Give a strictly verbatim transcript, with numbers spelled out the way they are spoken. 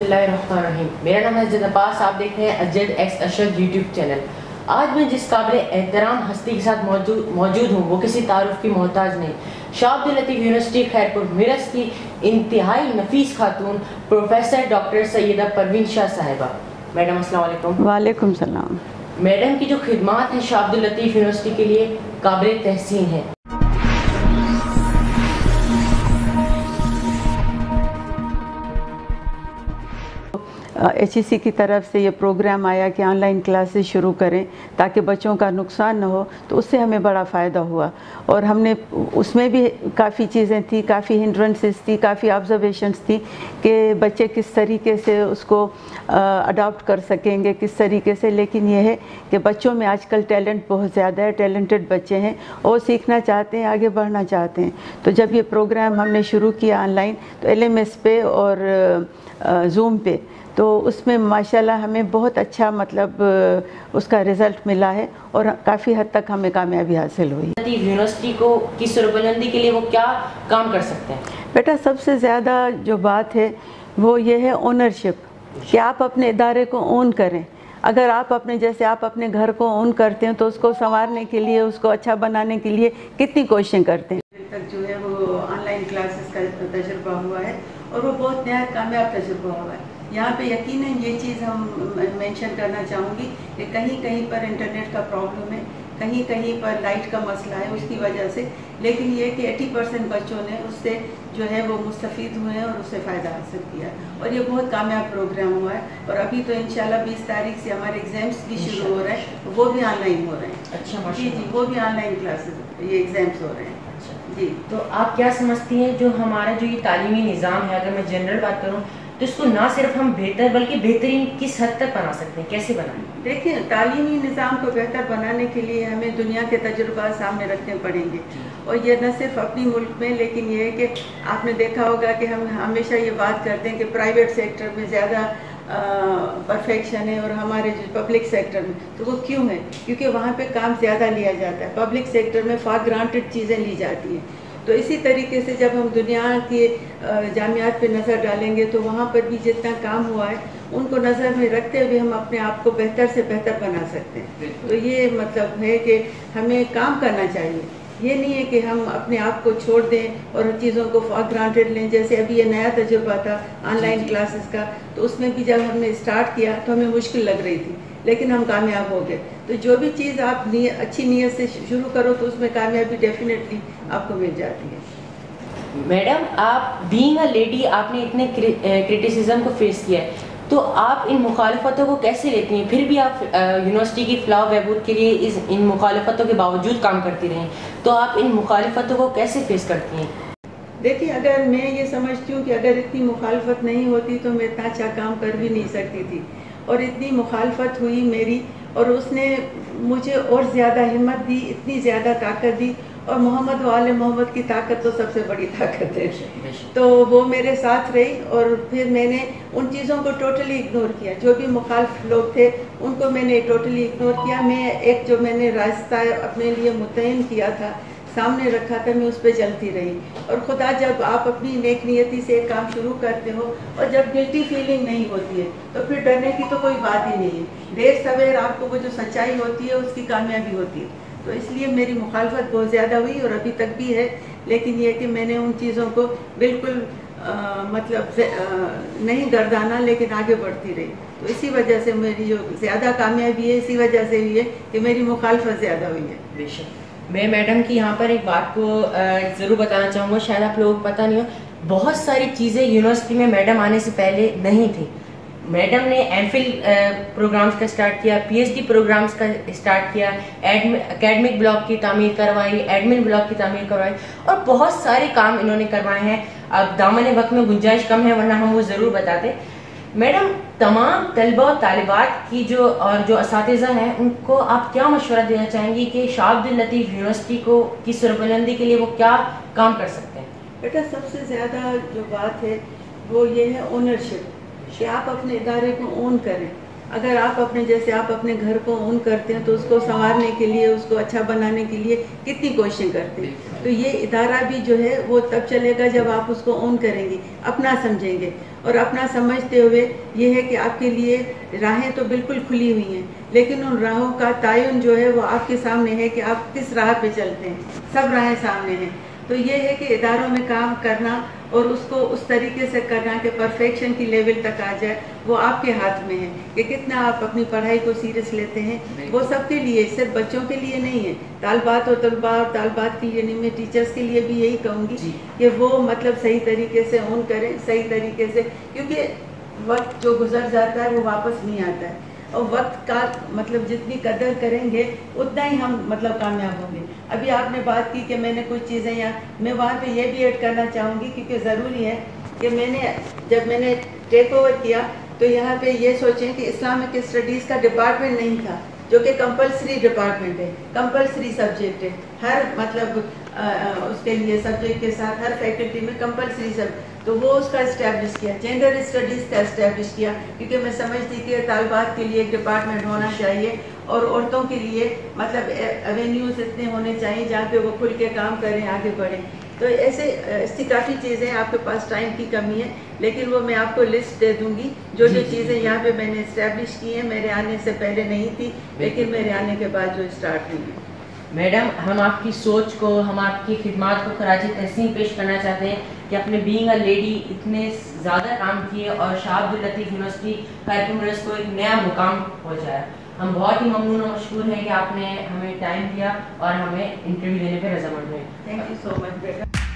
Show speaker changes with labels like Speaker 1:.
Speaker 1: बिस्मिल्लाहिर्रहमानिर्रहीम। मेरा नाम है अजद अब्बास, आप देख रहे हैं अजद एक्स अशद यूट्यूब चैनल। आज मैं जिस काबिल एहतराम हस्ती के साथ मौजूद मौजूद हूँ वो किसी तारुफ की मोहताज नहीं। शाह अब्दुल लतीफ़ यूनिवर्सिटी खैरपुर मिरस की इंतहाई नफीस खातून प्रोफेसर डॉक्टर सैयदा परवीन शाह साहिबा। मैडम अस्सलाम वालेकुम।
Speaker 2: वालेकुम सलाम।
Speaker 1: मैडम की जो खिदमात हैं शाह अब्दुल लतीफ़ यूनिवर्सिटी के लिए काबिल तहसीन है।
Speaker 2: एच ई सी की तरफ से ये प्रोग्राम आया कि ऑनलाइन क्लासेस शुरू करें ताकि बच्चों का नुकसान न हो, तो उससे हमें बड़ा फ़ायदा हुआ। और हमने उसमें भी काफ़ी चीज़ें थी, काफ़ी हिंड्रेंसेस थी, काफ़ी ऑब्जर्वेशंस थी कि बच्चे किस तरीके से उसको अडॉप्ट कर सकेंगे, किस तरीके से। लेकिन यह है कि बच्चों में आजकल टैलेंट बहुत ज़्यादा है, टैलेंटेड बच्चे हैं और सीखना चाहते हैं, आगे बढ़ना चाहते हैं। तो जब ये प्रोग्राम हमने शुरू किया ऑनलाइन, तो एल एम एस पे और जूम पे, तो उसमें माशाल्लाह हमें बहुत अच्छा मतलब उसका रिज़ल्ट मिला है और काफ़ी हद तक हमें कामयाबी हासिल हुई।
Speaker 1: यूनिवर्सिटी को की सुरबुलंदी के लिए वो क्या काम कर सकते हैं?
Speaker 2: बेटा, सबसे ज़्यादा जो बात है वो ये है ओनरशिप, कि आप अपने इदारे को ओन करें। अगर आप अपने जैसे आप अपने घर को ओन करते हैं तो उसको संवारने के लिए, उसको अच्छा बनाने के लिए कितनी कोशिशें करते हैं। तक जो है वो ऑनलाइन क्लासेस का तजुर्बा हुआ है और वो बहुत नया कामयाब तजुर्बा हुआ है। यहाँ पे यकीनन ये चीज़ हम मेंशन करना चाहूँगी कि कहीं कहीं पर इंटरनेट का प्रॉब्लम है, कहीं कहीं पर लाइट का मसला है उसकी वजह से, लेकिन ये कि अस्सी परसेंट बच्चों ने उससे जो है वो मुस्तफ़ीद हुए हैं और उससे फ़ायदा हासिल किया और ये बहुत कामयाब प्रोग्राम हुआ है। और अभी तो इंशाल्लाह बीस तारीख से हमारे एग्ज़ाम्स भी शुरू हो रहे हैं, वो भी ऑनलाइन हो रहे हैं।
Speaker 1: अच्छा,
Speaker 2: जी जी, वो भी ऑनलाइन क्लासेस, ये एग्ज़ाम्स हो रहे हैं। जी,
Speaker 1: तो आप क्या समझती हैं जो हमारा जो ये तालीमी निज़ाम है, अगर मैं जनरल बात करूँ तो इसको ना सिर्फ हम बेहतर बल्कि बेहतरीन किस हद तक बना सकते हैं, कैसे बनाएं?
Speaker 2: देखिए, तालीमी निज़ाम को बेहतर बनाने के लिए हमें दुनिया के तजुर्बा सामने रखने पड़ेंगे। और ये न सिर्फ अपनी मुल्क में, लेकिन ये है कि आपने देखा होगा कि हम हमेशा ये बात करते हैं कि प्राइवेट सेक्टर में ज़्यादा परफेक्शन है और हमारे जो पब्लिक सेक्टर में, तो वो क्यों है? क्योंकि वहाँ पे काम ज़्यादा लिया जाता है। पब्लिक सेक्टर में फॉर ग्रांटेड चीज़ें ली जाती हैं। तो इसी तरीके से जब हम दुनिया के जामियात पे नज़र डालेंगे तो वहाँ पर भी जितना काम हुआ है उनको नज़र में रखते हुए हम अपने आप को बेहतर से बेहतर बना सकते हैं। तो ये मतलब है कि हमें काम करना चाहिए। ये नहीं है कि हम अपने आप को छोड़ दें और चीज़ों को फॉर ग्रांटेड लें। जैसे अभी ये नया तजुर्बा था ऑनलाइन क्लासेस का, तो उसमें भी जब हमने स्टार्ट किया तो हमें मुश्किल लग रही थी, लेकिन हम कामयाब हो गए। तो जो भी चीज़ आप नी, अच्छी नीयत से शुरू करो तो उसमें कामयाबी डेफिनेटली आपको मिल जाती है।
Speaker 1: मैडम, आप बीइंग अ लेडी आपने इतने क्रिटिसिज्म को फेस किया है, तो आप इन मुखालफतों को कैसे लेती हैं? फिर भी आप यूनिवर्सिटी की फलाह बहबूद के लिए इस इन मुखालफतों के बावजूद काम करती रहीं, तो आप इन मुखालफतों को कैसे फेस करती हैं?
Speaker 2: देखिए, अगर मैं ये समझती हूँ कि अगर इतनी मुखालफत नहीं होती तो मैं इतना अच्छा काम कर भी नहीं सकती थी। और इतनी मुखालफत हुई मेरी और उसने मुझे और ज़्यादा हिम्मत दी, इतनी ज़्यादा ताकत दी। और मोहम्मद वाले मोहम्मद की ताकत तो सबसे बड़ी ताकत है। तो वो मेरे साथ रही और फिर मैंने उन चीज़ों को टोटली इग्नोर किया। जो भी मुखालिफ लोग थे उनको मैंने टोटली इग्नोर किया। मैं एक जो मैंने रास्ता अपने लिए मुतयन किया था, सामने रखा था, मैं उस पर चलती रही। और खुदा, जब आप अपनी नेक नियति से एक काम शुरू करते हो और जब गिल्टी फीलिंग नहीं होती है तो फिर डरने की तो कोई बात ही नहीं है। देर सवेर आपको वो जो सच्चाई होती है उसकी कामयाबी होती है। तो इसलिए मेरी मुखालफत बहुत ज़्यादा हुई और अभी तक भी है, लेकिन ये कि मैंने उन चीज़ों को बिल्कुल आ, मतलब आ, नहीं गर्दाना, लेकिन आगे बढ़ती रही। तो इसी वजह से मेरी जो ज़्यादा कामयाबी है इसी वजह से हुई है कि मेरी मुखालफत ज़्यादा हुई है।
Speaker 1: बेशक। मैं मैडम की यहाँ पर एक बात को ज़रूर बताना चाहूँगा, शायद आप लोगों को पता नहीं हो, बहुत सारी चीज़ें यूनिवर्सिटी में मैडम आने से पहले नहीं थी। मैडम ने एमफिल प्रोग्राम्स का स्टार्ट किया, पीएचडी प्रोग्राम्स का स्टार्ट किया, एकेडमिक ब्लॉक की तामीर करवाई, एडमिन ब्लॉक की तामीर करवाई और बहुत सारे काम इन्होंने करवाए हैं। अब दामन वक्त में गुंजाइश कम है, वरना हम वो ज़रूर बताते। मैडम, तमाम तलबा और तालिबात की जो और जो असातिज़ा हैं उनको आप क्या मशवरा देना चाहेंगी कि शाह अब्दुल लतीफ़ यूनिवर्सिटी को की सुरबुलंदी के लिए वो क्या काम कर सकते हैं?
Speaker 2: बेटा, सबसे ज़्यादा जो बात है वो ये है ओनरशिप, कि आप अपने इदारे को ओन करें। अगर आप अपने जैसे आप अपने घर को ओन करते हैं तो उसको संवारने के लिए, उसको अच्छा बनाने के लिए कितनी कोशिशें करते हैं। तो ये इदारा भी जो है वो तब चलेगा जब आप उसको ओन करेंगे, अपना समझेंगे। اور اپنا سمجھتے ہوئے یہ ہے کہ آپ کے لیے راہیں تو بالکل کھلی ہوئی ہیں، لیکن ان راہوں کا تعین جو ہے وہ آپ کے سامنے ہے کہ آپ کس راہ پہ چلتے ہیں، سب راہیں سامنے ہیں۔ تو یہ ہے کہ اداروں میں کام کرنا اور اس کو اس طریقے سے کرنا کہ پرفیکشن کی لیول تک آ جائے، وہ آپ کے ہاتھ میں ہے کہ کتنا آپ اپنی پڑھائی کو سیریس لیتے ہیں۔ وہ سب کے لیے، صرف بچوں کے لیے نہیں ہے، طالبات اور طلباء اور طالبات کی، یعنی میں ٹیچرز کے لیے بھی یہی کہوں گی کہ وہ مطلب صحیح طریقے سے اون کریں، صحیح طریقے سے، کیونکہ وقت جو گزر جاتا ہے وہ واپس نہیں آتا ہے، اور وقت کا مطلب جتنی قدر کریں گے اتنا ہی ہم مطلب کامیاب ہوں گے۔ ابھی آپ نے بات کی کہ میں نے کچھ چیزیں یہاں، میں وہاں پہ یہ بھی ایڈ کرنا چاہوں گی کیونکہ ضروری ہے کہ میں نے جب میں نے ٹیک اوور کیا تو یہاں پہ یہ سوچیں کہ اسلامک اسٹڈیز کا ڈپارٹمنٹ نہیں تھا جو کہ کمپلسری ڈپارٹمنٹ ہے، کمپلسری سبجیکٹ ہے، ہر مطلب اس کے لیے سبجیکٹ کے ساتھ ہر فیکلٹی میں کمپلسری سب، تو وہ اس کا اسٹیبلش کیا، جینڈر اسٹڈیز کا اسٹیبلش کیا، کیونکہ میں سمجھتی کہ طالبات کے لیے ایک ڈپارٹمنٹ ہونا چاہیے اور عورتوں کے لیے مطلب ایونیوز اتنے ہونے چاہیے جہاں پہ وہ کھل کے کام کریں، آگے بڑھیں۔ تو ایسے ایسی کافی چیزیں، آپ کے پاس ٹائم کی کمی ہے لیکن وہ میں آپ کو لسٹ دے دوں گی جو جو چیزیں یہاں پہ میں نے اسٹیبلش کی ہیں، میرے آنے سے پہلے نہیں تھی لیکن میرے آنے کے بعد جو اسٹارٹ ہوئی ہیں۔
Speaker 1: میڈم، ہم آپ کی سوچ کو، ہم آپ کی خدمات کو خراج تحسین پیش کرنا چاہتے ہیں کہ اپنے بینگ اے لیڈی اتنے زیادہ کام کیے اور شاہ عبد الطیف یونیورسٹی کارکنرز کو ایک نیا مقام پہنچایا۔ ہم بہت ہی ممنون و مشکور ہیں کہ آپ نے ہمیں ٹائم دیا اور ہمیں انٹرویو دینے پہ رضامند ہوئے۔
Speaker 2: Thank you so much beta.